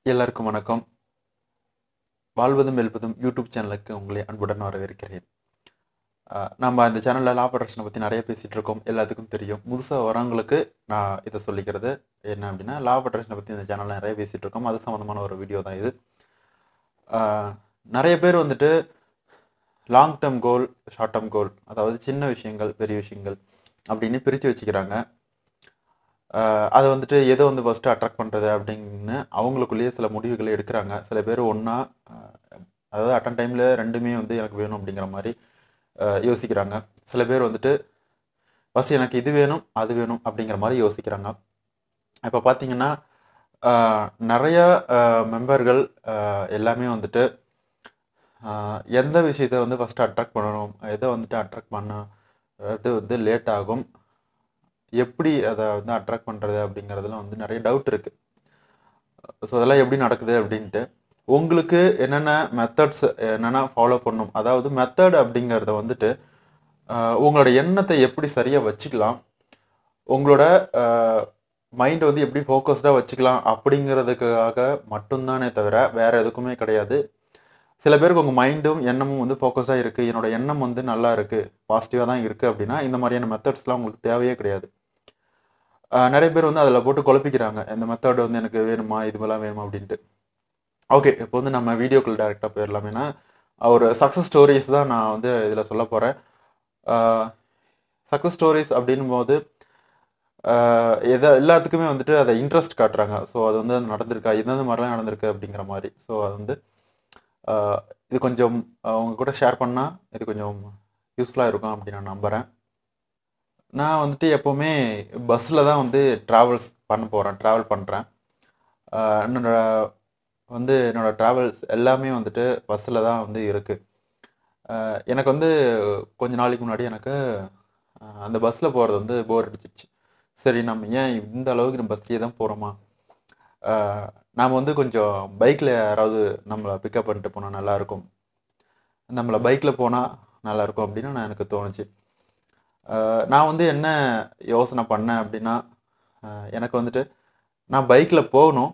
எல்லாருக்கும் வணக்கம். வாழ்வதும் வெல்வதும் யூடியூப் சேனலுக்கு உங்களை அன்புடன் வரவேற்கிறேன். நம்ம இந்த சேனலில் லா ப்ரொடக்ஷனை பற்றி நிறைய பேசிகிட்டு இருக்கோம். எல்லாத்துக்கும் தெரியும். புதுசாக வரவங்களுக்கு நான் இதை சொல்லிக்கிறது என்ன அப்படின்னா, லா ப்ரொடக்ஷனை பற்றி இந்த சேனலில் நிறைய பேசிகிட்டு இருக்கோம். அது சம்மந்தமான ஒரு வீடியோ தான் இது. நிறைய பேர் வந்துட்டு long term goal, short term goal, அதாவது சின்ன விஷயங்கள், பெரிய விஷயங்கள் அப்படின்னு பிரித்து வச்சுக்கிறாங்க. அதை வந்துட்டு எதை வந்து ஃபஸ்ட்டு அட்ராக்ட் பண்ணுறது அப்படின்னு அவங்களுக்குள்ளேயே சில முடிவுகளை எடுக்கிறாங்க. சில பேர் ஒன்றா, அதாவது அட்டன் டைமில் ரெண்டுமே வந்து எனக்கு வேணும் அப்படிங்கிற மாதிரி யோசிக்கிறாங்க. சில பேர் வந்துட்டு ஃபஸ்ட்டு எனக்கு இது வேணும் அது வேணும் அப்படிங்கிற மாதிரி யோசிக்கிறாங்க. இப்போ பார்த்தீங்கன்னா நிறைய மெம்பர்கள் எல்லாமே வந்துட்டு எந்த விஷயத்தை வந்து ஃபஸ்ட்டு அட்ராக்ட் பண்ணணும், எதை வந்துட்டு அட்ராக்ட் பண்ண அது வந்து லேட் ஆகும், எப்படி அதை வந்து அட்ராக்ட் பண்ணுறது அப்படிங்கிறதுலாம் வந்து நிறைய டவுட் இருக்குது. ஸோ அதெல்லாம் எப்படி நடக்குது அப்படின்ட்டு உங்களுக்கு என்னென்ன மெத்தட்ஸ் என்னென்ன ஃபாலோ பண்ணணும், அதாவது மெத்தட் அப்படிங்கிறத வந்துட்டு உங்களோட எண்ணத்தை எப்படி சரியாக வச்சுக்கலாம், உங்களோட மைண்டை வந்து எப்படி ஃபோக்கஸ்டாக வச்சுக்கலாம் அப்படிங்கிறதுக்காக மட்டும்தானே தவிர வேற எதுக்குமே கிடையாது. சில பேருக்கு உங்கள் மைண்டும் எண்ணமும் வந்து ஃபோக்கஸ்டாக இருக்குது, என்னோட எண்ணம் வந்து நல்லா இருக்குது, பாசிட்டிவாக தான் இருக்குது அப்படின்னா இந்த மாதிரியான மெத்தட்ஸ்லாம் உங்களுக்கு தேவையே கிடையாது. நிறைய பேர் வந்து அதில் போட்டு குழப்பிக்கிறாங்க, இந்த மெத்தட் வந்து எனக்கு வேணுமா, இதுவெல்லாம் வேணுமா அப்படின்ட்டு. ஓகே, இப்போ வந்து நம்ம வீடியோக்குள் டைரெக்டாக போயிடலாம். ஏன்னா ஒரு சக்ஸஸ் ஸ்டோரிஸ் தான் நான் வந்து இதில் சொல்ல போகிறேன். சக்ஸஸ் ஸ்டோரிஸ் அப்படின்னும் போது எல்லாத்துக்குமே வந்துட்டு அதை இன்ட்ரெஸ்ட் காட்டுறாங்க. ஸோ அது வந்து நடந்திருக்கா, எந்தெந்த மாதிரிலாம் நடந்திருக்கு அப்படிங்கிற மாதிரி. ஸோ அது வந்து இது கொஞ்சம் அவங்க கூட ஷேர் பண்ணால் இது கொஞ்சம் யூஸ்ஃபுல்லாக இருக்கும் அப்படின்னு நான் நம்புகிறேன். நான் வந்துட்டு எப்போவுமே பஸ்ஸில் தான் வந்து ட்ராவல் பண்ணுறேன். என்னோடய ட்ராவல்ஸ் எல்லாமே வந்துட்டு பஸ்ஸில் தான் வந்து இருக்குது. எனக்கு வந்து கொஞ்ச நாளைக்கு முன்னாடி எனக்கு அந்த பஸ்ஸில் போகிறது வந்து போர் அடிச்சிடுச்சு. சரி, நம்ம ஏன் இந்த அளவுக்கு நம்ம பஸ்லேயே தான் போகிறோமா, நாம் வந்து கொஞ்சம் பைக்கில் யாராவது நம்மளை பிக்கப் பண்ணிட்டு போனால் நல்லாயிருக்கும், நம்மளை பைக்கில் போனால் நல்லாயிருக்கும் அப்படின்னு எனக்கு தோணுச்சு. நான் வந்து என்ன யோசனை பண்ணேன் அப்படின்னா, எனக்கு வந்துட்டு நான் பைக்கில் போகணும்,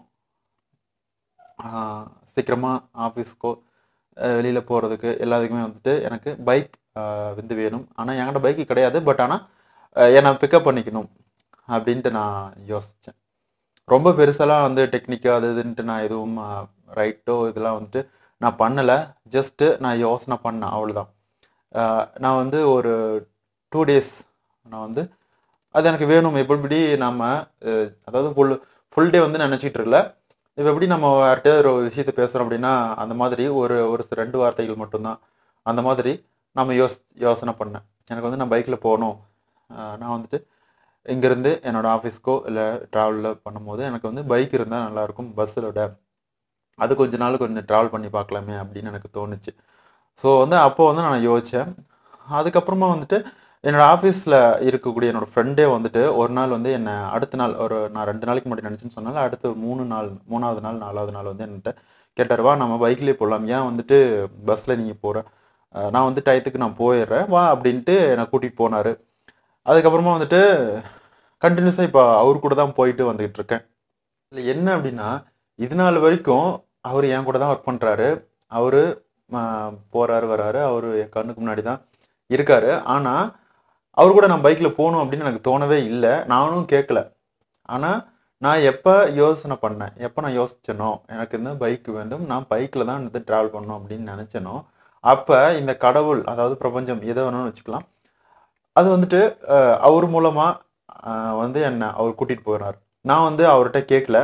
சீக்கிரமாக ஆஃபீஸ்க்கோ வெளியில் போகிறதுக்கு எல்லாத்துக்குமே வந்துட்டு எனக்கு பைக் வந்து வேணும். ஆனால் என்கிட்ட பைக்கு கிடையாது, பட் ஆனால் என்னை பிக்கப் பண்ணிக்கணும் அப்படின்ட்டு நான் யோசித்தேன். ரொம்ப பெருசெல்லாம் வந்து டெக்னிக்காக அது இதுன்ட்டு நான் எதுவும் ரைட்டோ இதெல்லாம் வந்துட்டு நான் பண்ணலை. ஜஸ்ட்டு நான் யோசனை பண்ணேன், அவ்வளோதான். நான் வந்து ஒரு 2 days நான் வந்து அது எனக்கு வேணும். எப்படி நம்ம அதாவது ஃபுல் டே வந்து நினச்சிட்டு இருக்கல. இப்போ எப்படி நம்ம யார்கிட்ட ஒரு விஷயத்த பேசுகிறோம் அப்படின்னா அந்த மாதிரி ஒரு 2 வார்த்தைகள் மட்டும்தான். அந்த மாதிரி நம்ம யோசனை பண்ணேன். எனக்கு வந்து நான் பைக்கில் போகணும், நான் வந்துட்டு இங்கேருந்து என்னோடய ஆஃபீஸ்க்கோ இல்லை ட்ராவலில் பண்ணும்போது எனக்கு வந்து பைக் இருந்தால் நல்லாயிருக்கும் பஸ்ஸில் அது கொஞ்ச நாள் கொஞ்சம் ட்ராவல் பண்ணி பார்க்கலாமே அப்படின்னு எனக்கு தோணுச்சு. ஸோ வந்து அப்போது வந்து நான் யோசித்தேன். அதுக்கப்புறமா வந்துட்டு என்னோடய ஆஃபீஸில் இருக்கக்கூடிய என்னோடய ஃப்ரெண்டே வந்துட்டு ஒரு நாள் வந்து என்னை அடுத்த நாள் நான் 2 நாளைக்கு முன்னாடி நினச்சேன்னு சொன்னால அடுத்த 3 நாள் 3வது நாள் 4வது நாள் வந்து என்கிட்ட கேட்டார், வா நம்ம பைக்லேயே போகலாம், ஏன் வந்துட்டு பஸ்ஸில் நீங்கள் போகிற, நான் வந்து டயத்துக்கு நான் போயிடுறேன் வா அப்படின்ட்டு என்னை கூட்டிகிட்டு போனார். அதுக்கப்புறமா வந்துட்டு கண்டினியூஸாக இப்போ அவர் கூட தான் போயிட்டு வந்துக்கிட்டு இருக்கேன். இல்லை என்ன அப்படின்னா, இது நாள் வரைக்கும் அவர் என் கூட தான் ஒர்க் பண்ணுறாரு, அவர் போகிறாரு வராரு, அவர் என் கண்ணுக்கு முன்னாடி தான் இருக்காரு. ஆனால் அவர் கூட நான் பைக்கில் போகணும் அப்படின்னு எனக்கு தோணவே இல்லை, நானும் கேட்கல. ஆனால் நான் எப்போ யோசனை பண்ணேன், எப்போ நான் யோசிச்சேனோ எனக்கு இந்த பைக் வேண்டும், நான் பைக்கில் தான் வந்து ட்ராவல் பண்ணணும் அப்படின்னு நினச்சேனோ அப்போ இந்த கடவுள், அதாவது பிரபஞ்சம், எதை வேணும்னு வச்சுக்கலாம், அது வந்துட்டு அவர் மூலமாக வந்து என்னை அவர் கூட்டிகிட்டு போகிறார். நான் வந்து அவர்கிட்ட கேட்கல,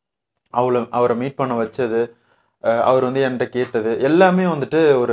அவரை மீட் பண்ண வச்சது, அவர் வந்து என்கிட்ட கேட்டது எல்லாமே வந்துட்டு ஒரு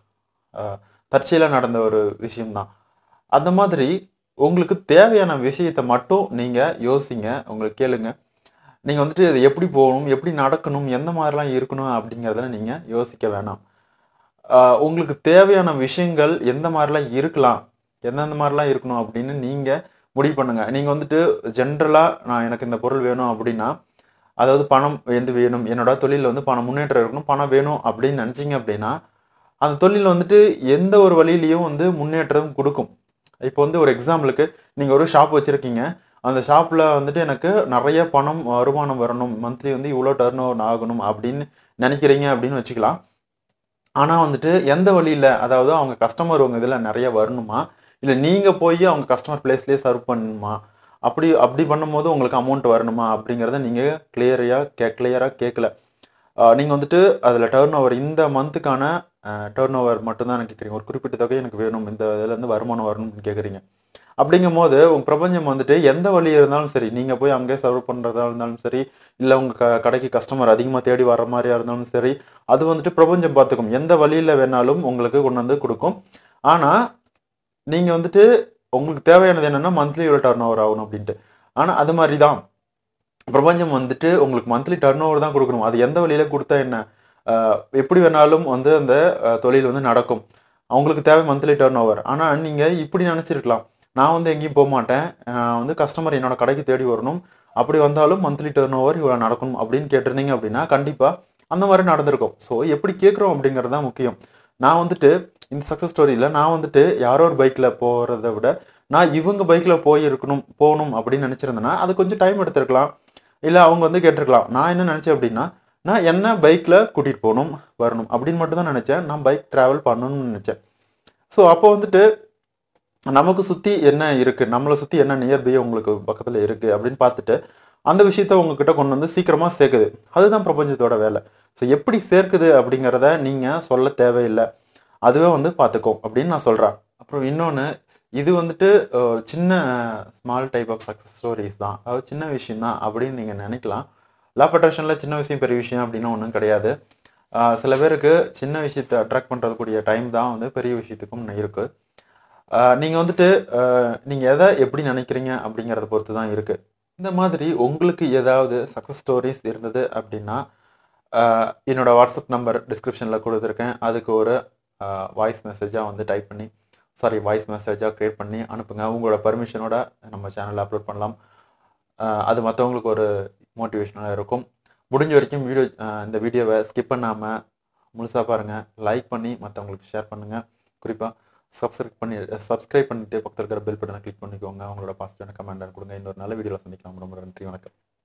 தற்செயலாக நடந்த ஒரு விஷயம்தான். அந்த மாதிரி உங்களுக்கு தேவையான விஷயத்தை மட்டும் நீங்கள் யோசிங்க, உங்களுக்கு கேளுங்க. நீங்கள் வந்துட்டு அது எப்படி போகணும், எப்படி நடக்கணும், எந்த மாதிரிலாம் இருக்கணும் அப்படிங்கிறதுல நீங்கள் யோசிக்க வேணாம். உங்களுக்கு தேவையான விஷயங்கள் எந்த மாதிரிலாம் இருக்கலாம், எந்தெந்த மாதிரிலாம் இருக்கணும் அப்படின்னு நீங்கள் முடிவு பண்ணுங்க. நீங்கள் வந்துட்டு ஜென்ரலாக எனக்கு இந்த பொருள் வேணும் அப்படின்னா, அதாவது பணம் எந்த வேணும், என்னோட தொழிலில் வந்து பணம் முன்னேற்றம் இருக்கணும், பணம் வேணும் அப்படின்னு நினச்சிங்க அப்படின்னா அந்த தொழில் வந்துட்டு எந்த ஒரு வழியிலையும் வந்து முன்னேற்றம் கொடுக்கும். இப்போ வந்து ஒரு எக்ஸாம்பிளுக்கு நீங்கள் ஒரு ஷாப் வச்சுருக்கீங்க, அந்த ஷாப்பில் வந்துட்டு எனக்கு நிறைய பணம் வருமானம் வரணும், மந்த்லி வந்து இவ்வளோ டர்ன் ஓவர் ஆகணும் அப்படின்னு நினைக்கிறீங்க அப்படின்னு வச்சுக்கலாம். ஆனால் வந்துட்டு எந்த வழியில், அதாவது அவங்க கஸ்டமர் உங்கள் இதில் நிறைய வரணுமா, இல்லை நீங்கள் போய் அவங்க கஸ்டமர் பிளேஸ்லேயே சர்வ் பண்ணணுமா, அப்படி அப்படி பண்ணும்போது உங்களுக்கு அமௌண்ட் வரணுமா அப்படிங்கிறத நீங்கள் கிளியராக கேட்கல. நீங்கள் வந்துட்டு அதில் டர்ன் ஓவர் இந்த மந்த்துக்கான டர்ன் ஓவர் மட்டும்தான் எனக்கு கேட்குறீங்க. ஒரு குறிப்பிட்ட தொகை எனக்கு வேணும், இந்த இதுலேருந்து வருமானம் வரணும்னு கேட்குறீங்க. அப்படிங்கும் போது உங்கள் பிரபஞ்சம் வந்துட்டு எந்த வழி இருந்தாலும் சரி, நீங்கள் போய் அங்கேயே சர்வ் பண்ணுறதா இருந்தாலும் சரி, இல்லை உங்கள் கடைக்கு கஸ்டமர் அதிகமாக தேடி வர மாதிரியா இருந்தாலும் சரி, அது வந்துட்டு பிரபஞ்சம் பார்த்துக்கும். எந்த வழியில் வேணாலும் உங்களுக்கு கொண்டு வந்து கொடுக்கும். ஆனால் நீங்கள் வந்துட்டு உங்களுக்கு தேவையானது என்னென்னா மந்த்லி இவ்வளோ டர்ன் ஓவர் ஆகணும் அப்படின்ட்டு. ஆனால் அது மாதிரி தான் பிரபஞ்சம் வந்துட்டு உங்களுக்கு மந்த்லி டர்ன் ஓவர் தான் கொடுக்கணும். அது எந்த வழியில கொடுத்தா என்ன, எப்படி வேணாலும் வந்து அந்த தொழில் வந்து நடக்கும். அவங்களுக்கு தேவை மந்த்லி டர்ன் ஓவர். ஆனால் நீங்கள் இப்படி நினச்சிருக்கலாம், நான் வந்து எங்கேயும் போக மாட்டேன், வந்து கஸ்டமர் என்னோட கடைக்கு தேடி வரணும், அப்படி வந்தாலும் மந்த்லி டர்ன் ஓவர் இவ்வளோ நடக்கணும் அப்படின்னு கேட்டிருந்தீங்க அப்படின்னா கண்டிப்பாக அந்த மாதிரி நடந்திருக்கும். ஸோ எப்படி கேட்குறோம் அப்படிங்கிறது தான் முக்கியம். நான் வந்துட்டு இந்த சக்ஸஸ் ஸ்டோரியில் நான் வந்துட்டு யாரோ ஒரு பைக்கில் போகிறத விட நான் இவங்க பைக்கில் போகணும் அப்படின்னு நினச்சிருந்தேன்னா அது கொஞ்சம் டைம் எடுத்துருக்கலாம். இல்லை அவங்க வந்து கேட்டிருக்கலாம். நான் என்ன நினச்சேன் அப்படின்னா, நான் என்ன பைக்கில் கூட்டிகிட்டு போகணும் வரணும் அப்படின்னு மட்டும் தான் நினச்சேன். நான் பைக் ட்ராவல் பண்ணணும்னு நினச்சேன். ஸோ அப்போ வந்துட்டு நமக்கு சுற்றி என்ன இருக்குது, நம்மளை சுற்றி என்ன நியர்பை உங்களுக்கு பக்கத்தில் இருக்குது அப்படின்னு பார்த்துட்டு அந்த விஷயத்த உங்ககிட்ட கொண்டு வந்து சீக்கிரமாக சேர்க்குது. அதுதான் பிரபஞ்சத்தோட வேலை. ஸோ எப்படி சேர்க்குது அப்படிங்கிறத நீங்கள் சொல்ல தேவையில்லை, அதுவே வந்து பார்த்துக்கோ அப்படின்னு நான் சொல்கிறேன். அப்புறம் இன்னொன்று, இது வந்துட்டு சின்ன small type of success stories தான், அதாவது சின்ன விஷயம் தான் அப்படின்னு நீங்கள் நினைக்கலாம். லா ஆஃப் அட்ராக்ஷனில் சின்ன விஷயம் பெரிய விஷயம் அப்படின்னு ஒன்றும் கிடையாது. சில பேருக்கு சின்ன விஷயத்தை அட்ராக்ட் பண்ணுறதுக்கூடிய டைம் தான் வந்து பெரிய விஷயத்துக்கும் இருக்குது. நீங்கள் வந்துட்டு நீங்கள் எதை எப்படி நினைக்கிறீங்க அப்படிங்கிறத பொறுத்து தான் இருக்குது. இந்த மாதிரி உங்களுக்கு ஏதாவது சக்ஸஸ் ஸ்டோரிஸ் இருந்தது அப்படின்னா என்னோட வாட்ஸ்அப் நம்பர் டிஸ்கிரிப்ஷனில் கொடுத்துருக்கேன். அதுக்கு ஒரு வாய்ஸ் மெசேஜாக வந்து டைப் பண்ணி வாய்ஸ் மெசேஜாக க்ரியேட் பண்ணி அனுப்புங்க. உங்களோட பர்மிஷனோட நம்ம சேனலில் அப்லோட் பண்ணலாம். அது மற்றவங்களுக்கு ஒரு மோட்டிவேஷனாக இருக்கும். முடிஞ்ச வரைக்கும் இந்த வீடியோவை ஸ்கிப் பண்ணாமல் முழுசாக பாருங்கள். லைக் பண்ணி மற்றவங்களுக்கு ஷேர் பண்ணுங்கள். குறிப்பாக சப்ஸ்கிரைப் பண்ணிட்டு பக்கத்தில் இருக்கிற பெல் பட்டனை கிளிக் பண்ணிக்கோங்க. உங்களோட பாசிட்டிவான கமெண்ட் கொடுங்க. இன்னொரு நல்ல வீடியோவில் சந்திக்கலாம். ரொம்ப நன்றி, வணக்கம்.